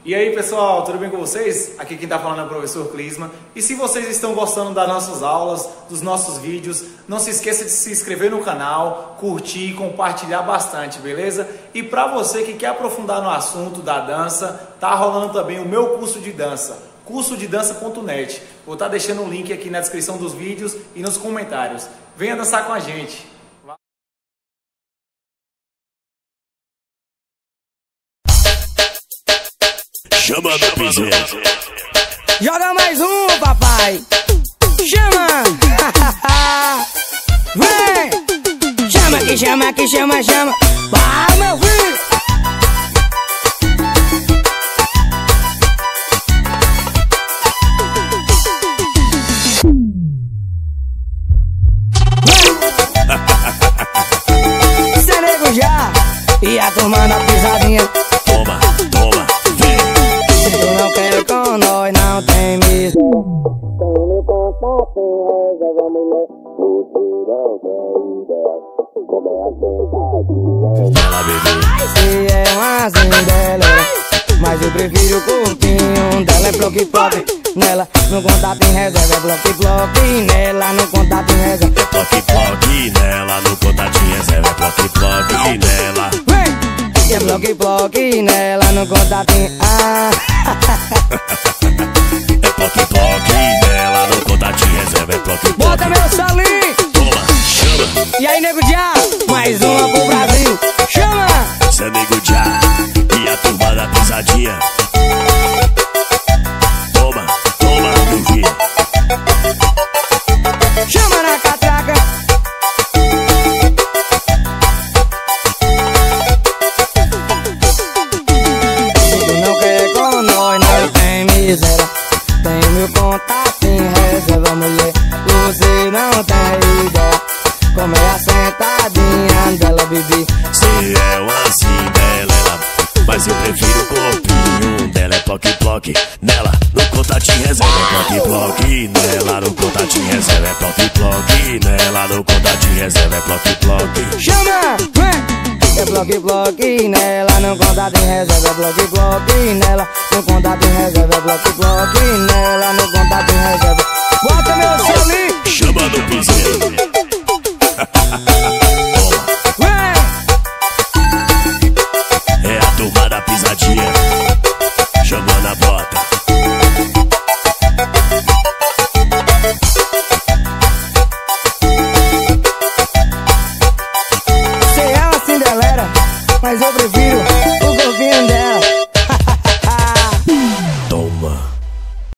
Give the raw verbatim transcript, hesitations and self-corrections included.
E aí pessoal, tudo bem com vocês? Aqui quem está falando é o professor Clisma. E se vocês estão gostando das nossas aulas, dos nossos vídeos, não se esqueça de se inscrever no canal, curtir e compartilhar bastante, beleza? E para você que quer aprofundar no assunto da dança, tá rolando também o meu curso de dança, curso de dança ponto net. Vou estar deixando o link aqui na descrição dos vídeos e nos comentários. Venha dançar com a gente! Chama do piseiro. Joga mais um, papai. Chama. Vem. Chama que chama que chama, chama. Vai, meu filho. Cê nego já. E a turma na pisadinha. Toma, toma. Se tu não quer com nós, não tem miséria. Tem meu contato, reserva mulher. Mutirão tem ideia. Como é a sentadinha. Ela bebê. Se é uma zindelera, mas eu prefiro o corpinho dela. É bloque bloque, nela no contato em reserva. É bloque bloque, nela no contato em reserva. É bloque bloque nela, no contatinho reserva. É bloque bloque nela. É bloque bloque nela no contatinho. Ah. É bloque bloque nela, no contatinho reserva. É bloque bloque. Bota meu salinho. Toma, chama. E aí, nego já, mais uma pro Brasil. Chama. Cê é nego já. E a turma da pisadinha. Toma, toma, meu filho. Chama na catraca. Tem meu contato em reserva, mulher. Você não tem ideia como é a sentadinha dela, bebê. Se é uma cinderela, mas eu prefiro o corpinho dela. É bloque bloque nela, no contatinho reserva. É bloque bloque nela, no contatinho reserva. É bloque bloque nela, no contatinho reserva. É bloque bloque. Chama, vem. É bloque bloque nela, no contato em reserva. É bloque bloque nela, no contato em reserva. É bloque bloque nela, no contato em reserva. Bota meu solinho. Chama no piseiro.